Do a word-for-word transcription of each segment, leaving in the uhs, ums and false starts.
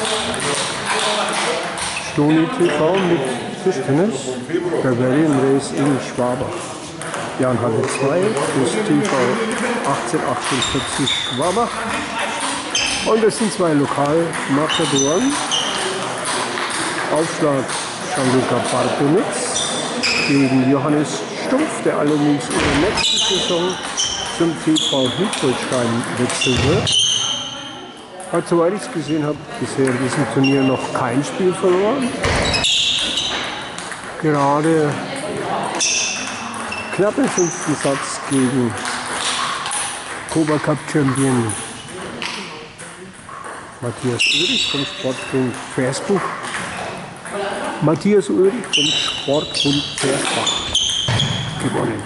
Stoni T V mit Tischtennis, Bavarian Race in Schwabach. Jan Halle zwei, das T V achtzehnhundertachtundvierzig Schwabach. Und das sind zwei Lokalmatadoren. Aufschlag Gianluca Bartonitz gegen Johannes Stumpf, der allerdings in der nächsten Saison zum T V Hildolstein wechseln wird. Hat, soweit ich es gesehen habe, bisher in diesem Turnier noch kein Spiel verloren. Gerade knapp im fünften Satz gegen Cobra Cup Champion Matthias Ulrich vom Sportbund Versbuch. Matthias Ulrich vom Sportbund Versbach gewonnen.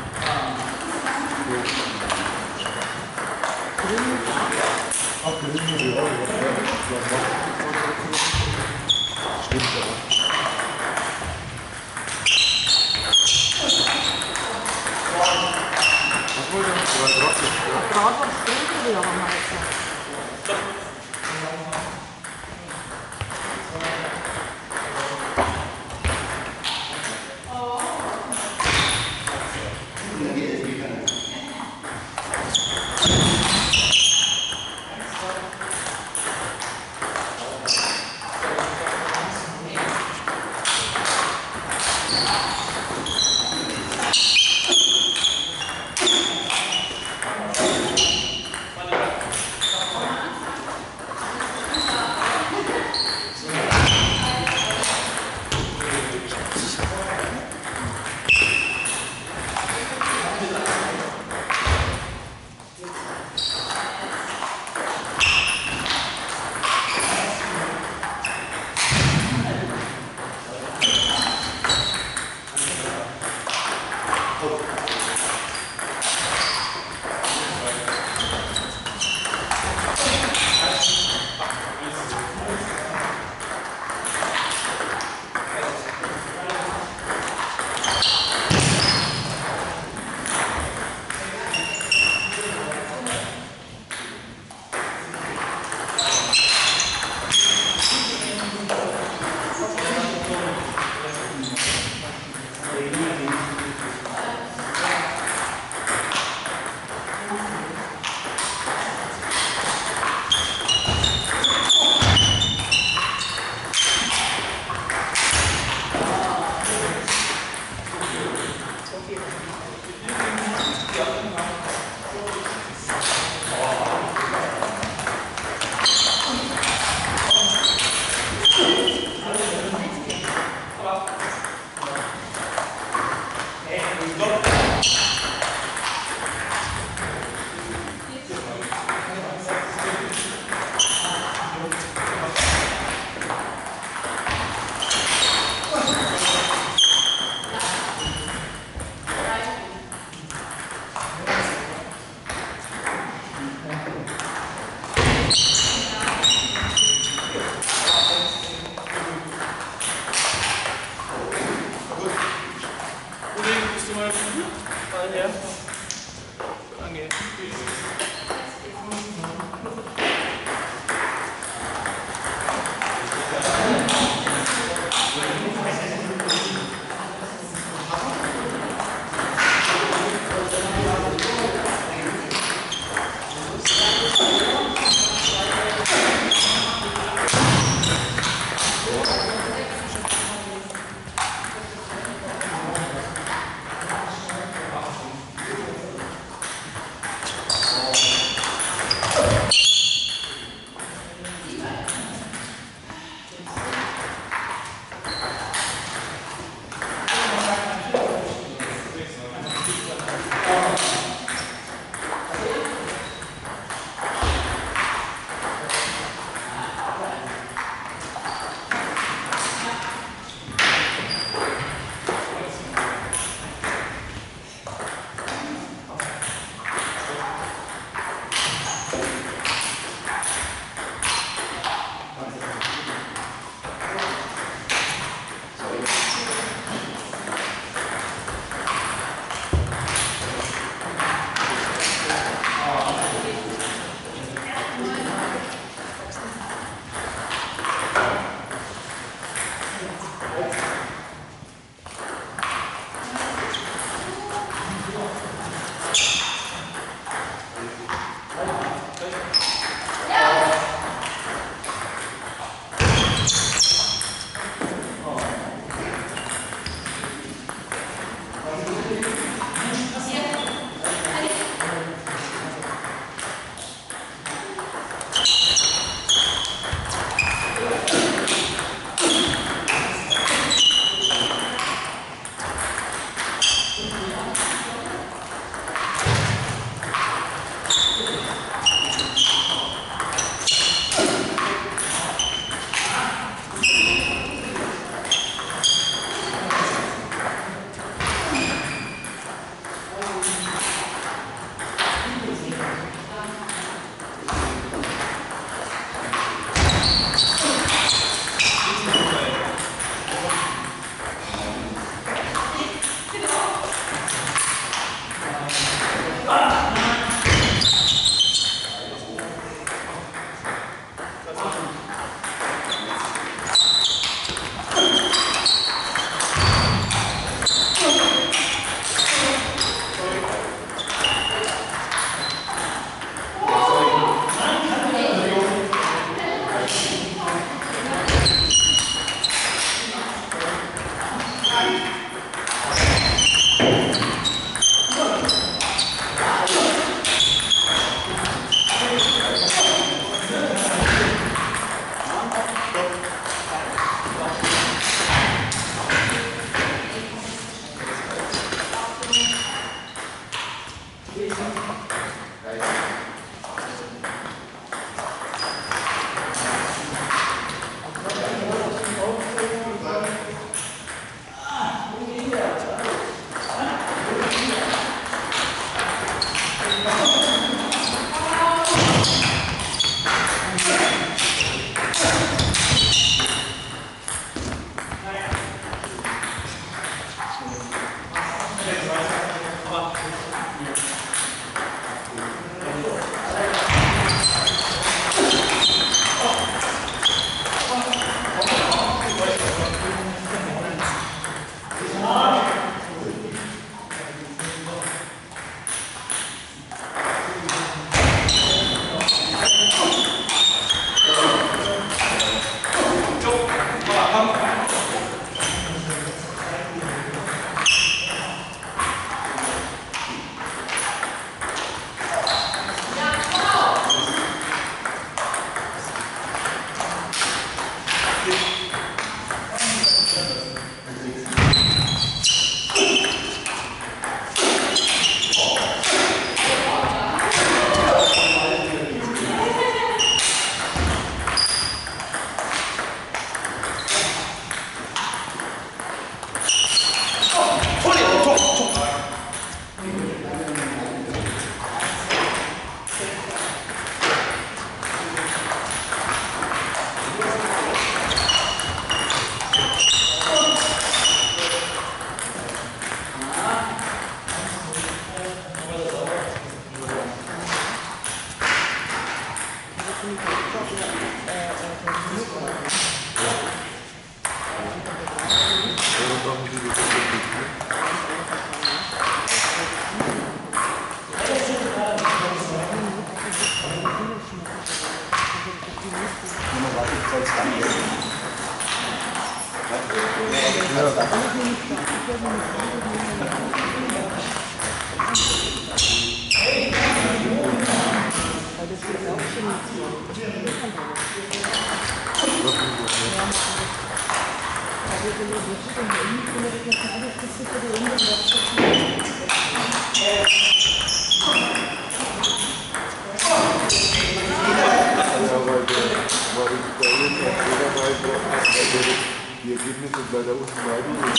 Die Ergebnisse bei der unten leiden.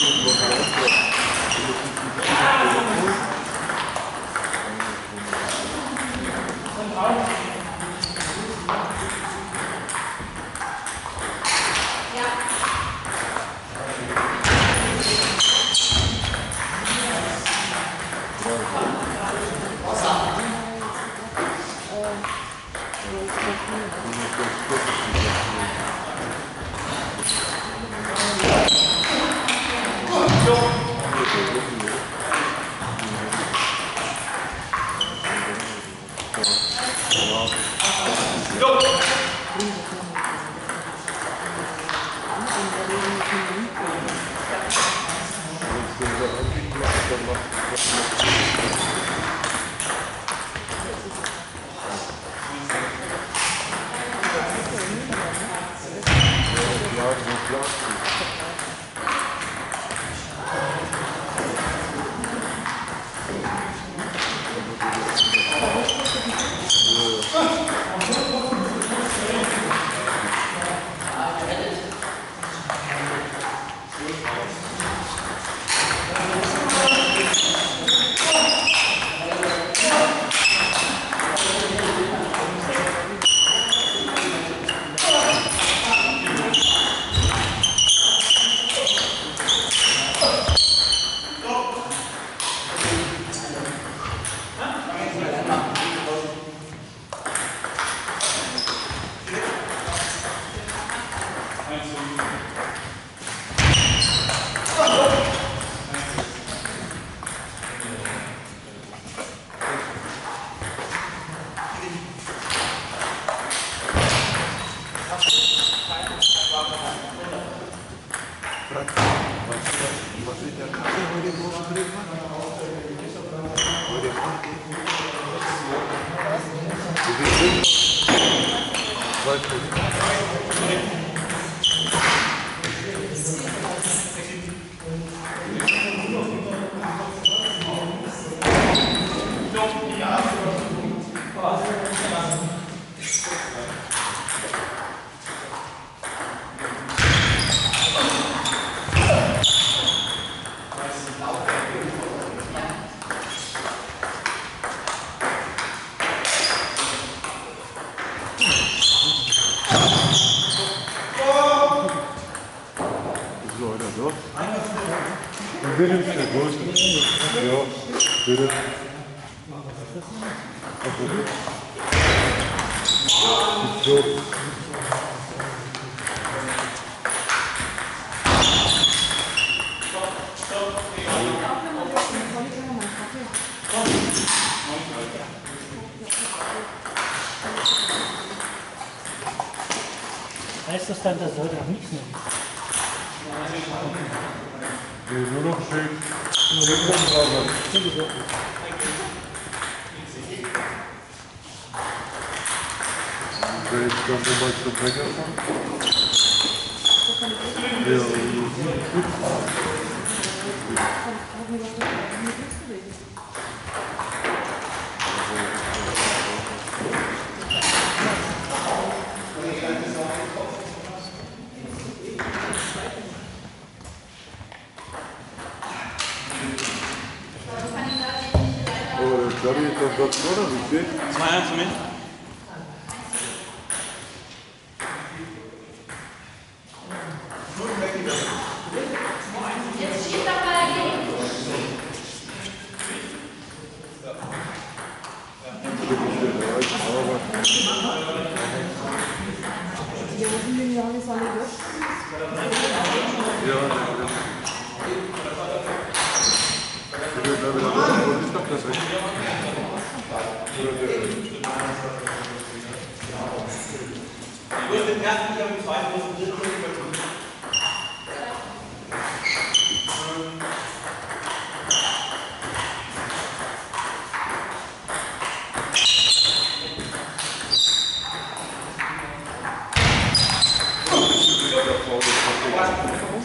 Heißt das dann, dass Sie heute noch nichts nehmen? Nee, nur noch Shake. Sowieso. Wenn ich dann nochmal zum Bäcker komme. Ja, gut. Oh, das glaube ich jetzt auf das Vorder, wie steht? zwei eins für mich. Du hast den ersten, ich habe den zweiten, du hast den dritten.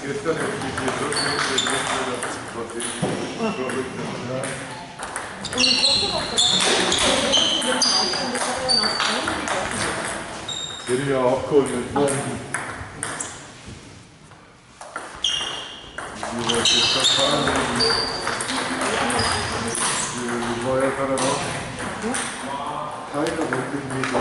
Gestern ist mit dir so schön, dass wir das verrückt sind. Hätte ich ja auch geholt. Wie wir gestern fahren, wie war ja gerade noch? Keiner wirklich nicht.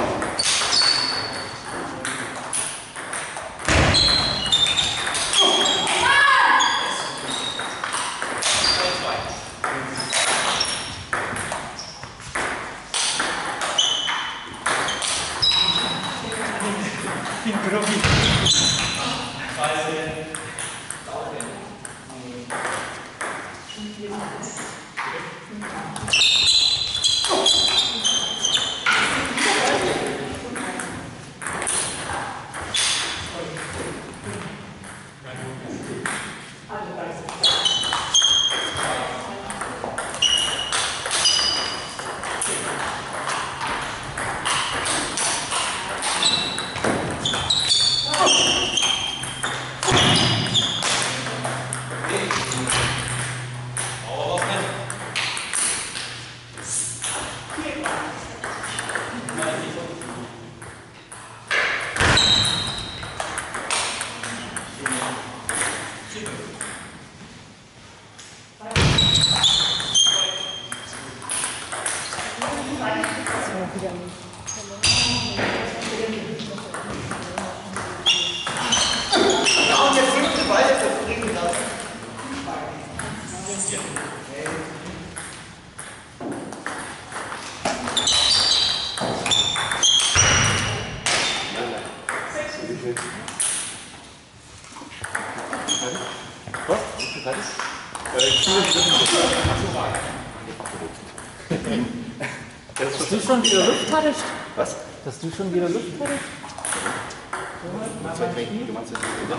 Dass du schon wieder Luft hattest? Was? Dass du schon wieder Luft hattest? Du meinst jetzt nicht.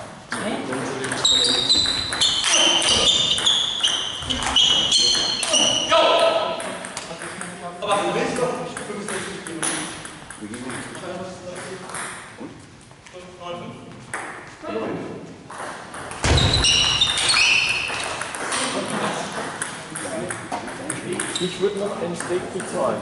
Aber du willst doch nicht fünfundsechzig Minuten. Wir gehen nicht. Ich würde noch ein Steak bezahlen.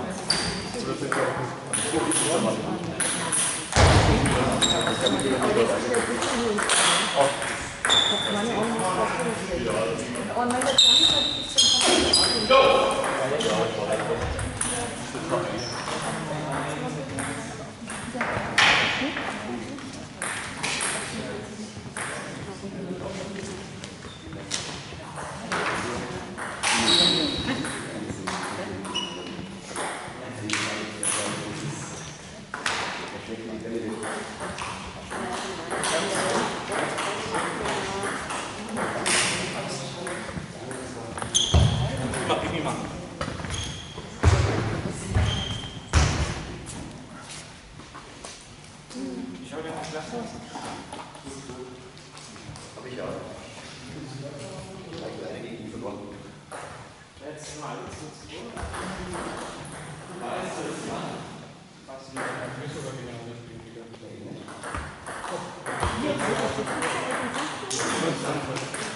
Ja.